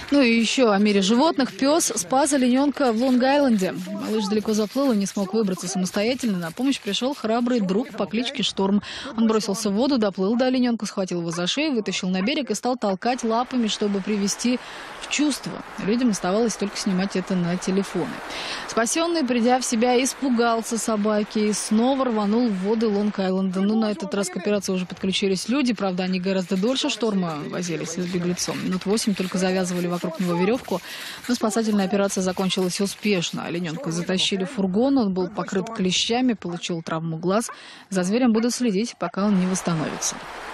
Ну и еще о мире животных. Пес спас олененка в Лонг-Айленде. Малыш далеко заплыл и не смог выбраться самостоятельно. На помощь пришел храбрый друг по кличке Шторм. Он бросился в воду, доплыл до олененка, схватил его за шею, вытащил на берег и стал толкать лапами, чтобы привести в чувство. Людям оставалось только снимать это на телефоны. Спасенный, придя в себя, испугался собаки и снова рванул в воды Лонг-Айленда. Но на этот раз к операции уже подключились люди. Правда, они гораздо дольше Шторма возились с беглецом. Минут 8 только завязывали вокруг него веревку. Но спасательная операция закончилась успешно. Олененка затащили в фургон, он был покрыт клещами, получил травму глаз. За зверем будут следить, пока он не восстановится.